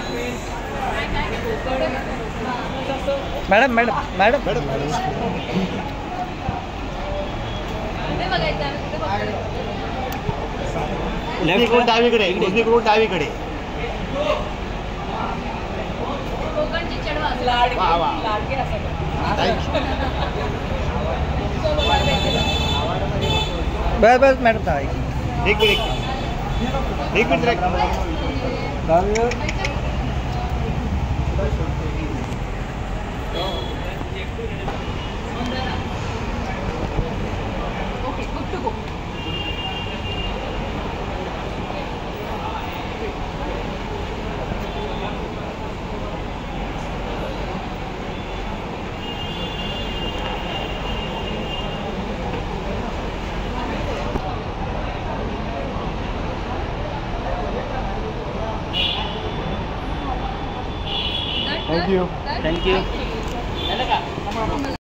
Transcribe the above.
madam madam madam madam left डावीकडे उजवीकडून डावीकडे वा वा बस बस मॅडम था एक मिनिट थैंक यू